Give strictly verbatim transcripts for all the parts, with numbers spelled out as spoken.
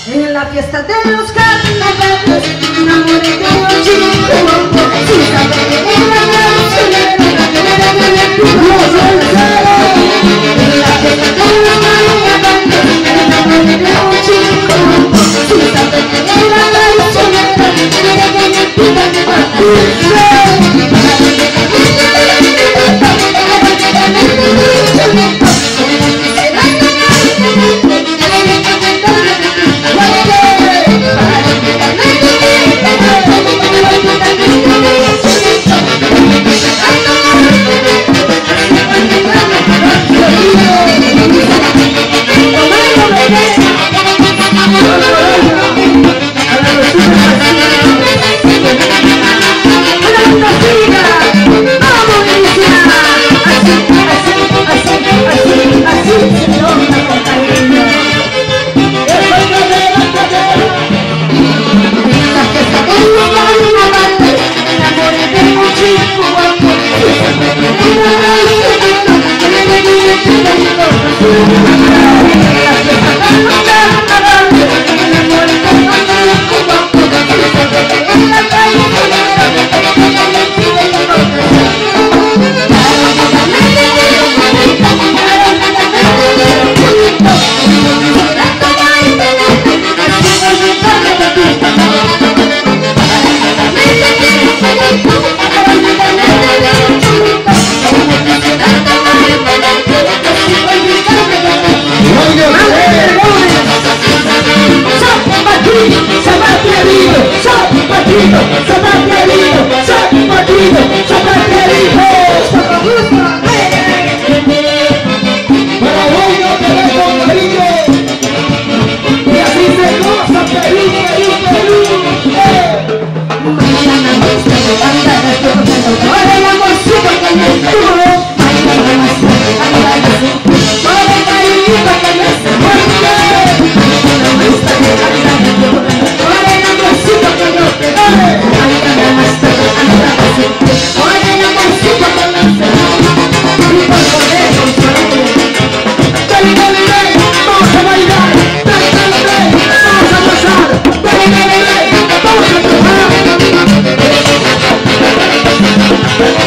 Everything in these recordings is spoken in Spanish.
En la fiesta de los carnavales me enamoré de un chico sin saber que era cancionero, cancionera de mi pueblo. En la fiesta de los carnavales me enamoré de un chico sin saber que era cancionero, cancionera de mi pueblo. Vamos a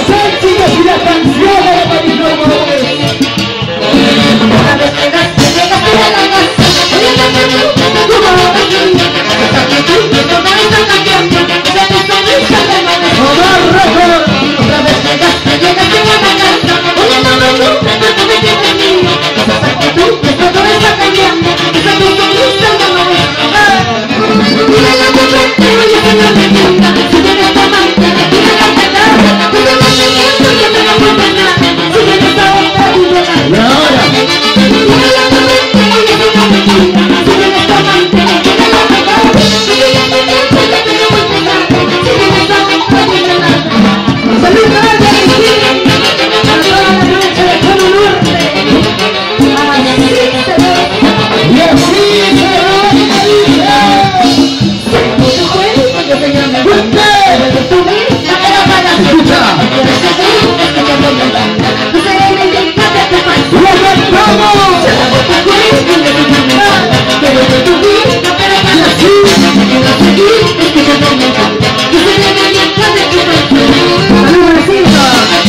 los éxitos y las canciones de Mariflor Morales. Una vez llegaste, llegaste a la casa, oyéndome tú, tu voz aquí. Esa actitud que todo está cambiando, esa tu sonrisa de madre. Omar Record. Otra vez llegaste, llegaste a la casa, oyéndome tú, tú me tienes mío. Esa actitud que todo está cambiando, esa tu sonrisa de madre. Mira la tu frente, oye que no me quita, si tienes tu amante, mira la verdad, tú te vas teniendo y yo te lo puedo dar, si tienes a otra y yo la. Y ahora. Mira la tu frente, oye que no me quita, si tienes tu amante, mira la verdad, tú te vas teniendo y yo te lo puedo dar, si tienes a otra y yo la. Salud para el Argentina, para toda la noche de Cono Norte, así se ve. Y así se va y me dice. Mucho cuento, yo te llamo a usted, pero tú misma te la pagas. Escucha. Quieres que te diga que te voy a dar, tú serás el indicado de tu país. ¡Lo cantamos! Se la boca cuento, yo te llamo a usted, pero tú misma te la pagas. Quieres seguir, es que te voy a dar, tú serás el indicado de tu país. ¡Salud, Marcito!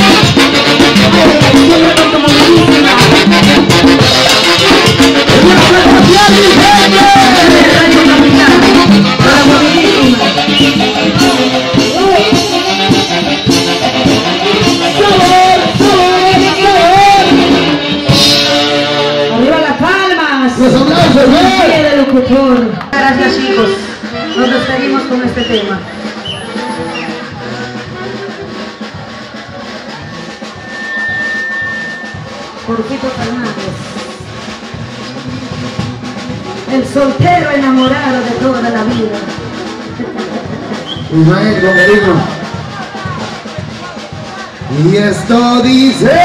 Ay, siempre con tu movilísima. ¡Arriba las palmas! ¡Los aplausos, ¡Qué bien! de locutor! Gracias, chicos. Nos despedimos con este tema. Porfito Fernández. El soltero enamorado de toda la vida. Ismael, como digo. Y esto dice.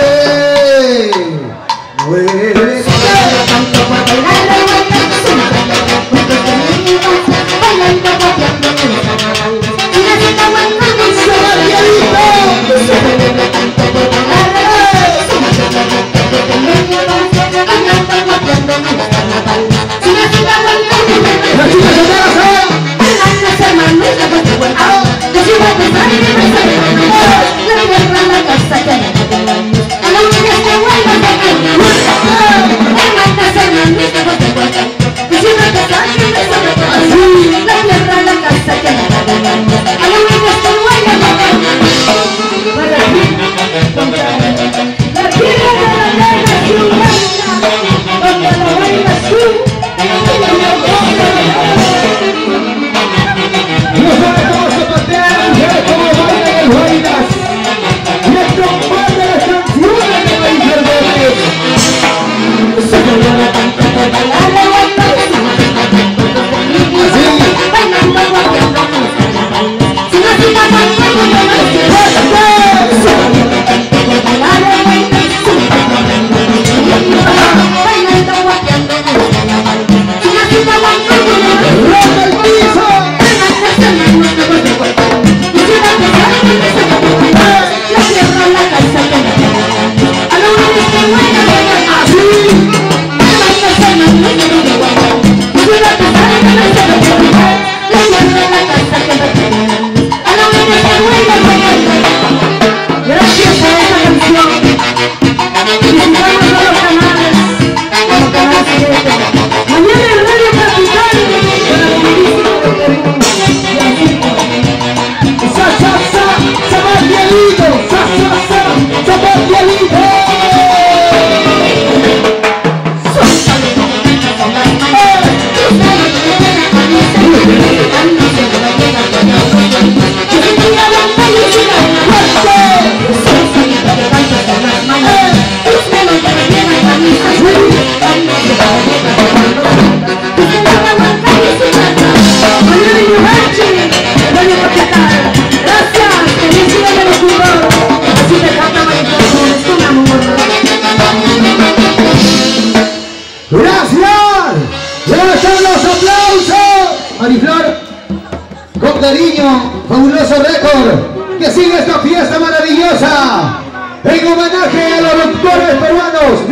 Muere. Tanto por bailar la vuelta, juntos con amigos, bailando, pateando, danzando. Una cita aguantando un solo violito. Se bebe tanto por bailar la vuelta, juntos con amigos, bailando, pateando, danzando. Una cita aguantando un solo Las chicas solteras, ¿eh? hermanas, hermanos, la vuelta vuelta. Yo sigo a pensar y me sale la tierra, la casa que hay en el año. A la única que vuelva a sacar. Hermanas, hermanos, la vuelta vuelta. Yo sigo a pensar y me sale la tierra, la casa que hay en el año. A la única que vuelva a sacar. La tierra de la guerra es un reina, donde la bailas tú, y la No sabe cómo se patean, sabe cómo bailan el Guaynas. Y esto parte las canciones de Mariflor Morales. se llora tanto por bailar la vuelta, Así. bailando, guapeando, sin así pasar cuando no lo quiero. Se llora tanto por bailar la vuelta, bailando, guapeando, sin así pasar cuando no lo quiero. ¡Roca el piso! Hermanas, hermanos, la vuelta vuelta. Y si la pensar que me sale la tierra, la casa que me da. A lo único que buena, buena. ¡Así! Hermanas, hermanos, la vuelta vuelta. Y si la pensar que me sale la tierra, la casa que me da. A lo único que buena, buena. Gracias por esta canción. Visitamos todos los canales, como Canal siete. Mañana en Radio Capital, con la movilísima de Perú. Y así, ¡Sa, sa, sa! ¡Zapatielito! ¡Sa, sa, sa! ¡Zapatielito! suéltale, son las manos. Tus manos que tienen a mí, se me ven. A mí no se me la llegan con los ojos. Yo te tira la felicidad. ¡Fuerte! Suéltale, que tanto son las manos. Tus manos que me llegan a mí, se me ven. A mí no se me la llegan con los ojos. Yo te tira la felicidad. Mañana en Yuhachi, Radio Capital. Gracias, feliz día de locutor. Así te canta Mariflor Morales con amor. ¡Gracias! ¡Ya están los aplausos! Mariflor, con cariño, fabuloso récord, que sigue esta fiesta maravillosa en homenaje a los locutores peruanos.